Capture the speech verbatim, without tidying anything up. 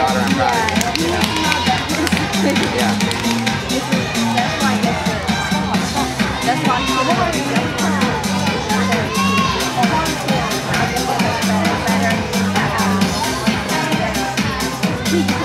daughter, I'm proud of you. You know? Yeah. That's why it's that's why it's better, better, better.